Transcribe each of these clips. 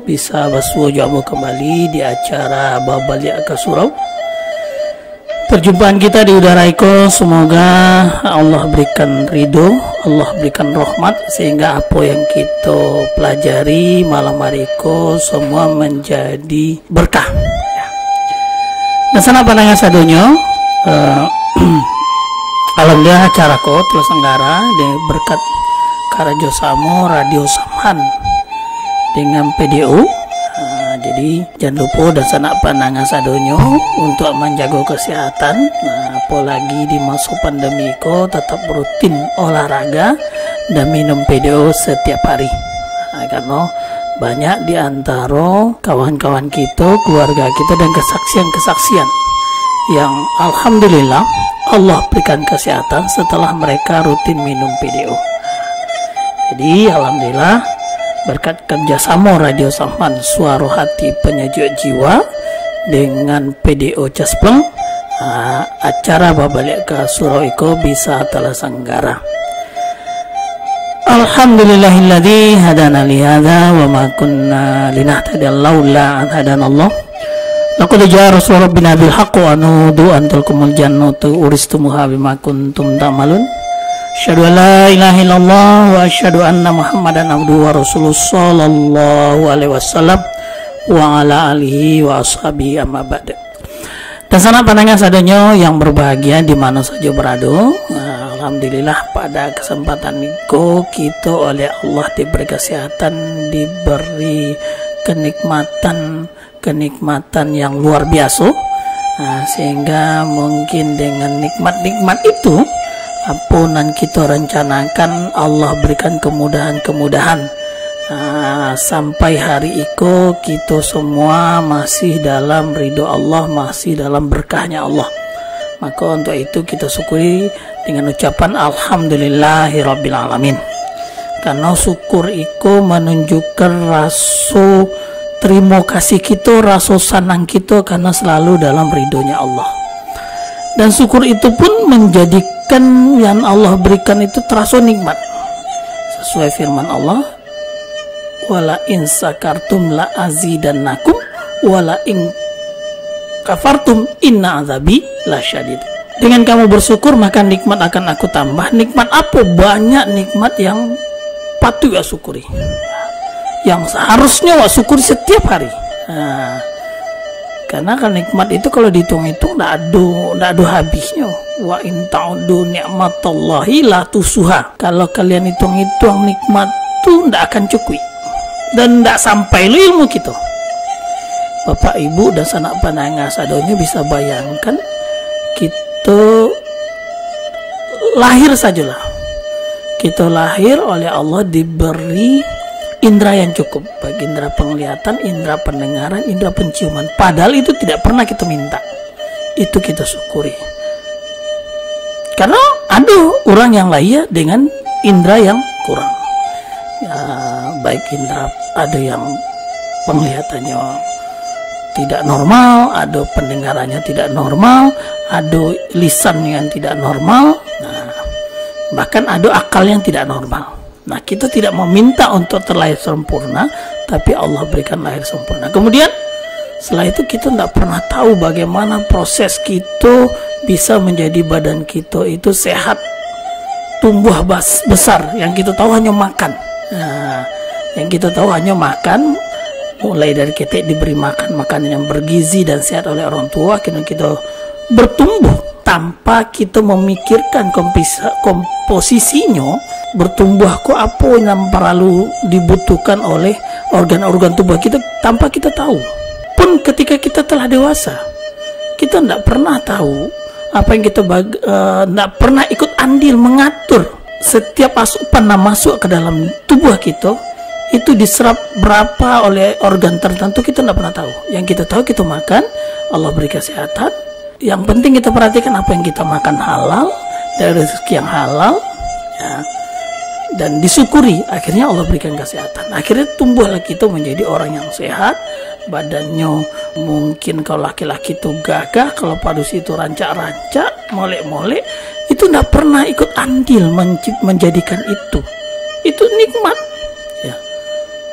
bisa bersuah jamu kembali di acara Babaliak ke Surau. Perjumpaan kita di udara iko, semoga Allah berikan ridho, Allah berikan rahmat, sehingga apa yang kita pelajari malam hari iko semua menjadi berkah. Dan sana pandangan sadonyo, alhamdulillah acara ko terus enggara berkat Karajo Samo Radio Samhan dengan PDO. Jadi jangan lupa dan sanak pandangan sadonyo untuk menjaga kesehatan. Apalagi di masa pandemi ko tetap rutin olahraga dan minum PDO setiap hari. Karena banyak di antara kawan-kawan kita, keluarga kita, dan kesaksian-kesaksian yang alhamdulillah Allah berikan kesehatan setelah mereka rutin minum PDO. Jadi alhamdulillah berkat kerjasama Radio Samhan, suara hati penyejuk jiwa, dengan PDO Caspleng, acara Babaliak ke Surau iko bisa terselenggara. Alhamdulillahilladzi hadana li hadza wa ma kunna linahtadiya laula an hadanallah. Laqad jaa rasul rabbina bil haqqi wa nudu an tilkumul jannatu uristumuha bima kuntum ta'malun. Asyhadu an la ilaha illallah wa asyhadu anna Muhammadan abduhu wa rasuluhu sallallahu alaihi wasallam wa ala alihi wa ashabihi amma ba'd. Dan sana pandangan sadonyo yang berbahagia di mana saja berada, alhamdulillah pada kesempatan itu kita oleh Allah diberi kesehatan, diberi kenikmatan yang luar biasa, sehingga mungkin dengan nikmat-nikmat itu apa yang kita rencanakan Allah berikan kemudahan-kemudahan, sampai hari itu kita semua masih dalam ridho Allah, masih dalam berkahnya Allah. Maka untuk itu kita syukuri dengan ucapan alhamdulillahirabbil alamin. Karena syukur itu menunjukkan rasa terima kasih kita, rasa senang kita karena selalu dalam ridhonya Allah. Dan syukur itu pun menjadikan yang Allah berikan itu terasa nikmat. Sesuai firman Allah, wala in sakartum la azidannakum wala in kafartum inna azabi lasyadid. Dengan kamu bersyukur maka nikmat akan aku tambah. Nikmat apa? Banyak nikmat yang patut ya syukuri, yang seharusnya wa syukuri setiap hari. Karena kan nikmat itu kalau dihitung-hitung tidak ada habisnya. Wa in ta'udu ni'matallahi la tusuha. Kalau kalian hitung-hitung nikmat itu tidak akan cukup dan tidak sampai lo ilmu kita. Bapak Ibu dan sanak pandangan sadonyo bisa bayangkan, kita lahir sajalah, kita lahir oleh Allah diberi indera yang cukup, baik indera penglihatan, indera pendengaran, indera penciuman. Padahal itu tidak pernah kita minta, itu kita syukuri. Karena ada orang yang lahir dengan indera yang kurang, ya, baik indera, ada yang penglihatannya tidak normal, ada pendengarannya tidak normal, ada lisan yang tidak normal, bahkan ada akal yang tidak normal. Nah, kita tidak meminta untuk terlahir sempurna, tapi Allah berikan lahir sempurna. Kemudian setelah itu kita tidak pernah tahu bagaimana proses kita bisa menjadi badan kita itu sehat, tumbuh besar. Yang kita tahu hanya makan. Yang kita tahu hanya makan, mulai dari kita diberi makanan yang bergizi dan sehat oleh orang tua, akhirnya kita bertumbuh tanpa kita memikirkan komposisinya. Bertumbuh kok apa yang perlu dibutuhkan oleh organ-organ tubuh kita tanpa kita tahu. Pun ketika kita telah dewasa, kita tidak pernah tahu apa yang kita tidak pernah ikut andil mengatur setiap asupan yang masuk ke dalam tubuh kita itu diserap berapa oleh organ tertentu. Kita tidak pernah tahu. Yang kita tahu, kita makan, Allah beri kesehatan. Yang penting kita perhatikan apa yang kita makan halal, dari rezeki yang halal, ya, dan disyukuri. Akhirnya Allah berikan kesehatan. Akhirnya tumbuhlah kita menjadi orang yang sehat. Badannya mungkin kalau laki-laki itu gagah, kalau padus itu rancak-rancak, molek-molek. Itu tidak pernah ikut andil menjadikan itu nikmat, ya.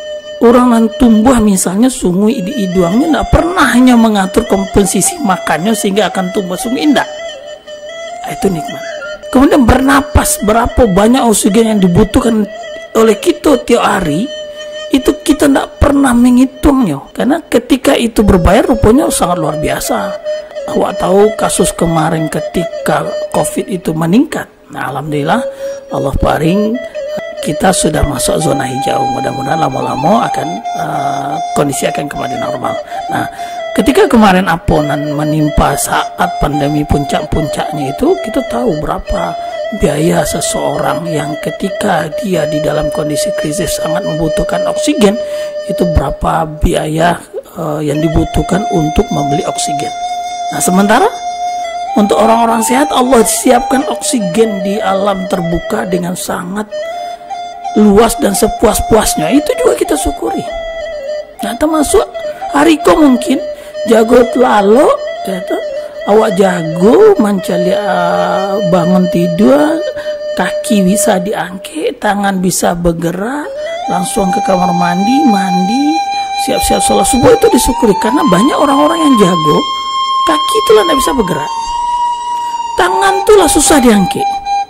orang nan tumbuh misalnya sungai di iduangnya tidak pernah hanya mengatur komposisi makannya sehingga akan tumbuh sungai, indah. Itu nikmat. Kemudian bernapas, berapa banyak oksigen yang dibutuhkan oleh kita tiap hari, itu kita tidak pernah menghitungnya, karena ketika itu berbayar rupanya sangat luar biasa. Awak tahu kasus kemarin ketika COVID itu meningkat. Nah, alhamdulillah Allah paring kita sudah masuk zona hijau. Mudah-mudahan lama-lama akan kondisi akan kembali normal. Nah, ketika kemarin aponan menimpa saat pandemi puncak-puncaknya itu, kita tahu berapa biaya seseorang yang ketika dia di dalam kondisi krisis sangat membutuhkan oksigen, itu berapa biaya yang dibutuhkan untuk membeli oksigen. Nah, sementara untuk orang-orang sehat Allah siapkan oksigen di alam terbuka dengan sangat luas dan sepuas-puasnya. Itu juga kita syukuri. Nah, termasuk hariko mungkin jago lalu yaitu awak jago mencari bangun tidur, kaki bisa diangkat, tangan bisa bergerak, langsung ke kamar mandi, siap-siap sholat subuh, itu disyukuri. Karena banyak orang-orang yang jago, kaki itulah tidak bisa bergerak, tangan itulah susah diangkat,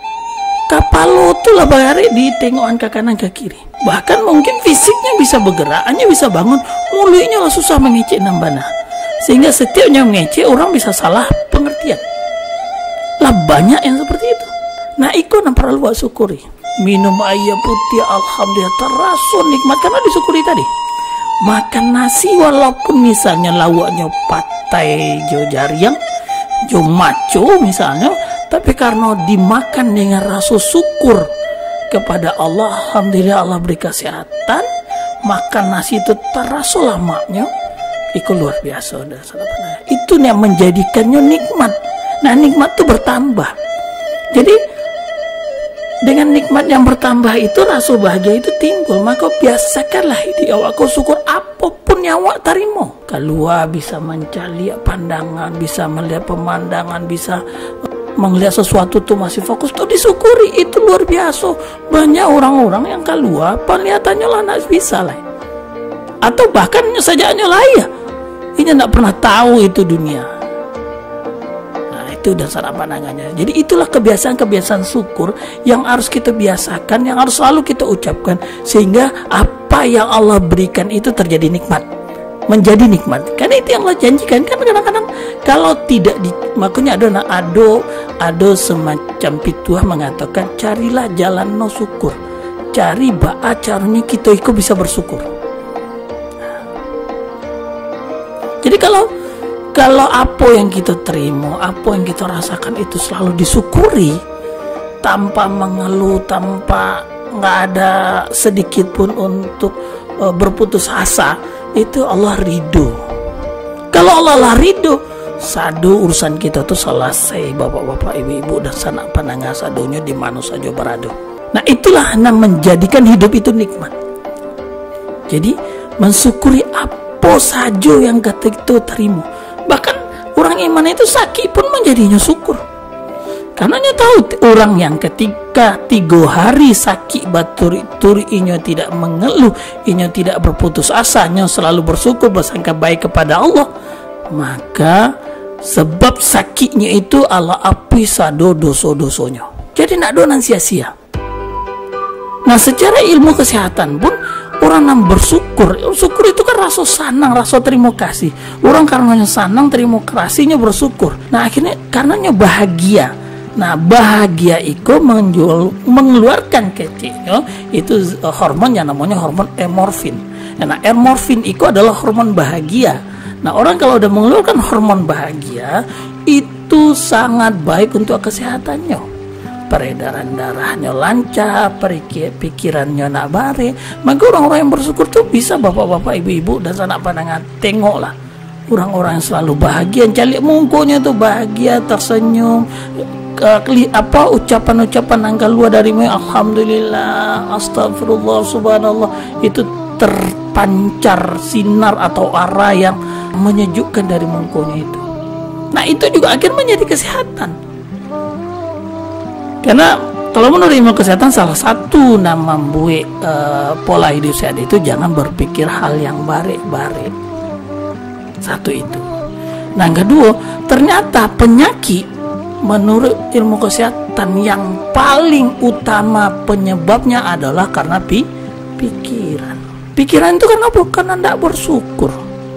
kapal itulah bayari di tengokan ke kanan ke kiri. Bahkan mungkin fisiknya bisa bergerak, hanya bisa bangun, mulutnya lah susah mengecek nambana. Sehingga setiapnya mengecek orang bisa salah pengertian. Lah banyak yang seperti itu. Nah, itu yang perlu syukuri. Minum air putih alhamdulillah terasa nikmat karena disyukuri tadi. Makan nasi walaupun misalnya lawaknya patai jo jariang, jo maco misalnya, tapi karena dimakan dengan rasa syukur kepada Allah, alhamdulillah Allah beri kesehatan, makan nasi itu terasa lamanya. Itu luar biasa. Itu yang menjadikannya nikmat. Nah, nikmat itu bertambah. Jadi dengan nikmat yang bertambah itu rasa bahagia itu timbul. Maka biasakanlah di awak kau syukur apapun yang awak terima. Keluar bisa mencari pandangan, bisa melihat pemandangan, bisa melihat sesuatu tuh masih fokus tuh disyukuri. Itu luar biasa. Banyak orang-orang yang keluar penglihatannya lah nak bisa lah, atau bahkan saja lah ya, ini tidak pernah tahu itu dunia. Nah, itu dasar pandangannya. Jadi itulah kebiasaan-kebiasaan syukur yang harus kita biasakan, yang harus selalu kita ucapkan, sehingga apa yang Allah berikan itu terjadi nikmat, menjadi nikmat. Karena itu yang Allah janjikan. Kan kadang-kadang kalau tidak makanya ada semacam pituah mengatakan carilah jalan no syukur, cari ba'a caranya kita ikut bisa bersyukur. Jadi kalau apa yang kita terima, apa yang kita rasakan itu selalu disyukuri tanpa mengeluh, tanpa nggak ada sedikit pun untuk berputus asa, itu Allah ridho. Kalau Allah ridho, sadu urusan kita tuh selesai, bapak-bapak, ibu-ibu, dan sanak pandangan sadunya di mana saja berada. Nah, itulah yang menjadikan hidup itu nikmat. Jadi mensyukuri apa saja yang kata itu terima. Bahkan orang iman itu sakit pun menjadinya syukur. Karena dia tahu orang yang ketika 3 hari sakit baturi-turi inya tidak mengeluh, inya tidak berputus asa, inya selalu bersyukur, bersangka baik kepada Allah, maka sebab sakitnya itu Allah api sado dosa-dosanya. Jadi nak donan sia-sia. Nah, secara ilmu kesehatan pun orang yang bersyukur, syukur itu kan rasa senang, rasa terima kasih. Orang karenanya senang, terima kasihnya bersyukur. Nah, akhirnya karenanya bahagia. Nah, bahagia itu mengeluarkan kecilnya itu hormon yang namanya hormon endorfin. Nah, endorfin itu adalah hormon bahagia. Nah, orang kalau udah mengeluarkan hormon bahagia itu sangat baik untuk kesehatannya. Peredaran darahnya lancar, pikirannya nak bare. Maka orang-orang yang bersyukur tuh bisa, bapak-bapak, ibu-ibu, dan sanak pandangan, tengoklah orang-orang yang selalu bahagia, calik mungkunya tuh bahagia, tersenyum, ucapan-ucapan yang keluar dari alhamdulillah, astagfirullah, subhanallah, itu terpancar sinar atau arah yang menyejukkan dari mungkunya itu. Nah, itu juga akhirnya menjadi kesehatan. Karena Kalau menurut ilmu kesehatan, salah satu nama buik pola hidup sehat itu jangan berpikir hal yang bare-bare. Satu itu. Nah, yang kedua, ternyata penyakit menurut ilmu kesehatan yang paling utama penyebabnya adalah karena pikiran. Pikiran itu kan apa? Karena tidak bersyukur.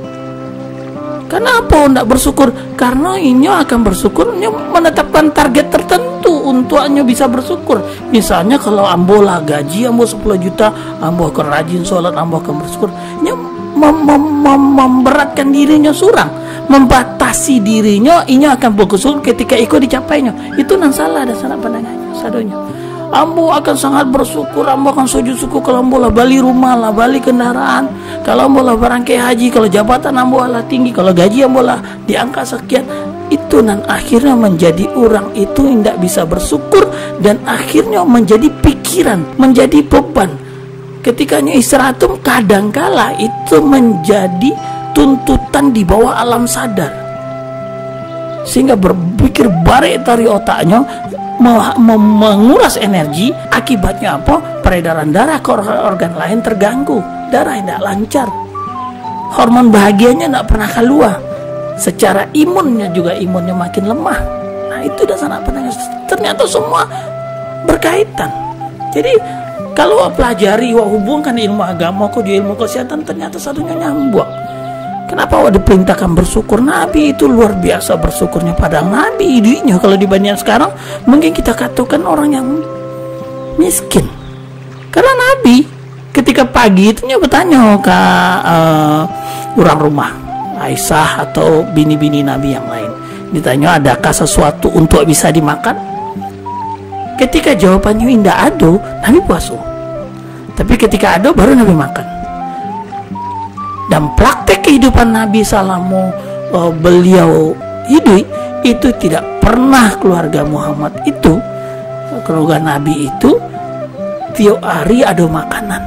Kenapa tidak bersyukur? Karena ini akan bersyukur, ini menetapkan target tertentu untuk hanya bisa bersyukur. Misalnya kalau ambolah gaji, ambo 10 juta, ambo akan rajin sholat, ambo akan bersyukur. Ini memberatkan dirinya surang, membatasi dirinya, ini akan bersyukur ketika ikut dicapainya. Itu nan salah dan salah pandangannya, sadonya. Ambo akan sangat bersyukur, ambo akan sujud syukur kalau ambo lah bali rumah lah, bali kendaraan, kalau ambo lah barangkai haji, kalau jabatan ambo lah tinggi, kalau gaji ambo lah diangkat sekian. Itu nan akhirnya menjadi orang itu tidak bisa bersyukur, dan akhirnya menjadi pikiran, menjadi beban. Ketikanya istirahat kadangkala itu menjadi tuntutan di bawah alam sadar, sehingga berpikir bare dari otaknya, menguras energi. Akibatnya apa? Peredaran darah ke organ lain terganggu, darah tidak lancar, hormon bahagianya tidak pernah keluar, secara imunnya juga imunnya makin lemah. Nah, itu dasar apa? Ternyata semua berkaitan. Jadi kalau pelajari hubungkan ilmu agama ke ilmu kesehatan, ternyata satunya nyambung. Kenapa diperintahkan bersyukur? Nabi itu luar biasa bersyukurnya. Padahal Nabi hidupnya kalau dibandingkan sekarang, mungkin kita katakan orang yang miskin. Karena Nabi ketika pagi itu bertanya ke orang rumah Aisyah atau bini-bini Nabi yang lain, ditanya adakah sesuatu untuk bisa dimakan. Ketika jawabannya tidak ada, Nabi puasa. Tapi ketika ada baru Nabi makan. Dan praktek kehidupan Nabi selama beliau hidup itu tidak pernah keluarga Muhammad itu, keluarga Nabi itu tiap hari ada makanan.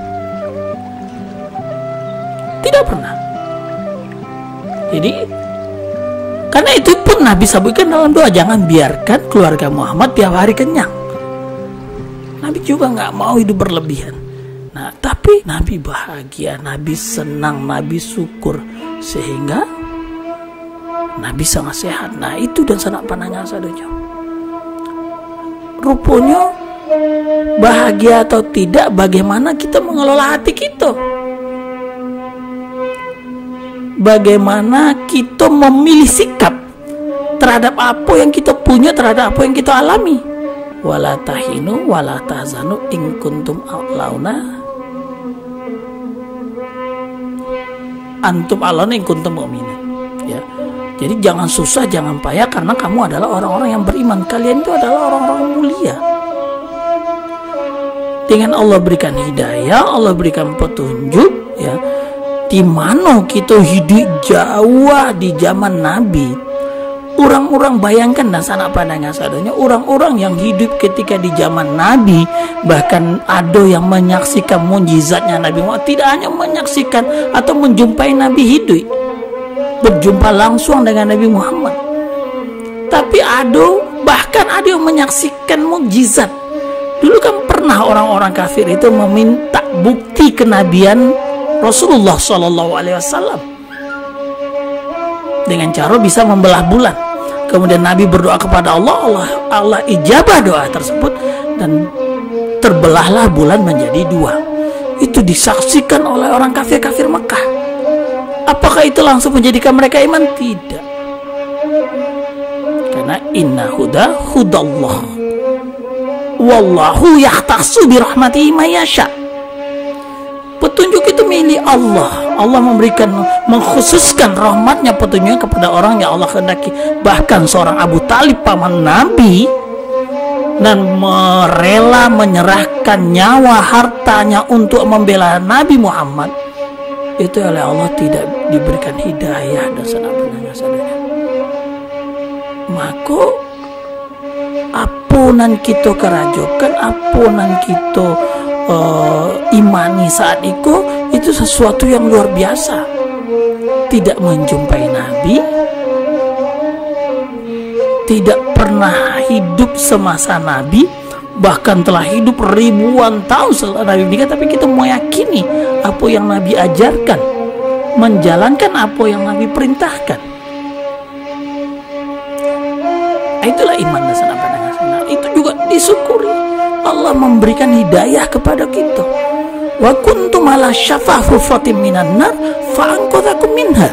Tidak pernah. Jadi karena itu pun Nabi sebutkan dalam doa, jangan biarkan keluarga Muhammad tiap hari kenyang. Nabi juga nggak mau hidup berlebihan. Nah, tapi Nabi bahagia, Nabi senang, Nabi syukur, sehingga Nabi sangat sehat. Nah, itu dan sangat pandangan sadonya. Rupanya bahagia atau tidak, bagaimana kita mengelola hati kita, bagaimana kita memilih sikap terhadap apa yang kita punya, terhadap apa yang kita alami. Wala tahinu wala tahzanu in kuntum launa antum alona in kuntum mu'minin. Ya. Jadi jangan susah, jangan payah, karena kamu adalah orang-orang yang beriman. Kalian itu adalah orang-orang mulia. Dengan Allah berikan hidayah, Allah berikan petunjuk, ya. Di mana kita hidup jauh di zaman Nabi. Orang-orang bayangkan dan sanak pandangan sadanya, orang-orang yang hidup ketika di zaman Nabi, bahkan ada yang menyaksikan mukjizatnya Nabi Muhammad, tidak hanya menyaksikan atau menjumpai Nabi hidup, berjumpa langsung dengan Nabi Muhammad, tapi bahkan ada yang menyaksikan mukjizat. Dulu kan pernah orang-orang kafir itu meminta bukti kenabian Rasulullah SAW dengan cara bisa membelah bulan. Kemudian Nabi berdoa kepada Allah, Allah ijabah doa tersebut, dan terbelahlah bulan menjadi dua. Itu disaksikan oleh orang kafir-kafir Mekah. Apakah itu langsung menjadikan mereka iman? Tidak. Karena inna huda hudallah, wallahu yahtassu birahmatihi mayasya. Petunjuk itu milik Allah. Allah memberikan, mengkhususkan rahmatnya, petunjuknya kepada orang yang Allah kehendaki. Bahkan seorang Abu Talib, paman Nabi, dan rela menyerahkan nyawa hartanya untuk membela Nabi Muhammad, itu oleh Allah tidak diberikan hidayah dan sanak pendengar sadanya. Maka apunan kita kerajokan, apunan kita imani saat itu sesuatu yang luar biasa. Tidak menjumpai Nabi, tidak pernah hidup semasa Nabi, bahkan telah hidup ribuan tahun setelah Nabi meninggal, tapi kita meyakini apa yang Nabi ajarkan, menjalankan apa yang Nabi perintahkan. Itulah iman dan sana pandangan sunnah. Itu juga disyukuri Allah memberikan hidayah kepada kita. Wa kuntum ala syafa hufratin minan nar fa anqadhakum minha.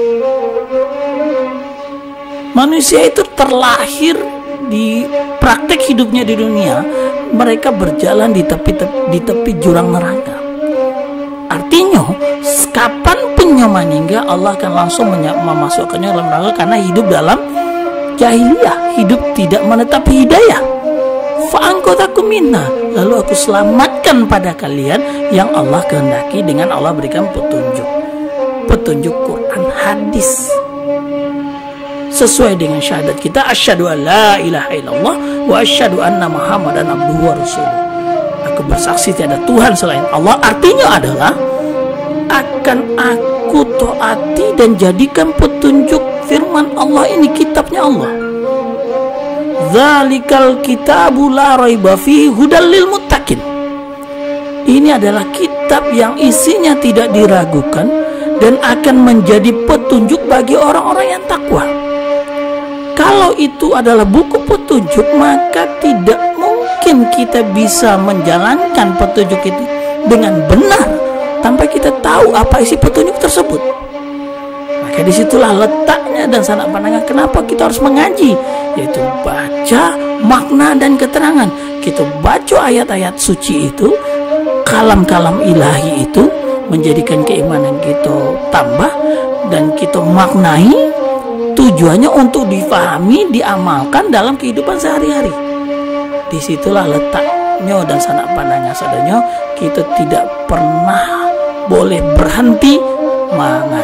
Manusia itu terlahir di praktek hidupnya di dunia, mereka berjalan di tepi jurang neraka. Artinya, kapan punya meninggal, Allah akan langsung memasukkannya dalam neraka karena hidup dalam jahiliyah, hidup tidak menetapi hidayah. Fa'angkotakum minna, lalu aku selamatkan pada kalian yang Allah kehendaki dengan Allah berikan petunjuk Quran, hadis, sesuai dengan syahadat kita, asyhadu an la ilaha illallah wa asyhadu anna muhammadan abduhu wa rasuluh. Aku bersaksi tiada Tuhan selain Allah, artinya adalah akan aku taati dan jadikan petunjuk firman Allah ini, kitabnya Allah. Dzalikal kitabu la raiba fihi hudal lil muttaqin. Ini adalah kitab yang isinya tidak diragukan dan akan menjadi petunjuk bagi orang-orang yang takwa. Kalau itu adalah buku petunjuk, maka tidak mungkin kita bisa menjalankan petunjuk itu dengan benar tanpa kita tahu apa isi petunjuk tersebut. Maka disitulah letaknya dan sanak pandangan kenapa kita harus mengaji, yaitu baca makna dan keterangan. Kita baca ayat-ayat suci itu, kalam-kalam ilahi itu, menjadikan keimanan kita tambah dan kita maknai, tujuannya untuk difahami, diamalkan dalam kehidupan sehari-hari. Disitulah letaknya dan sanak pandangan. Sadanya kita tidak pernah boleh berhenti mengaji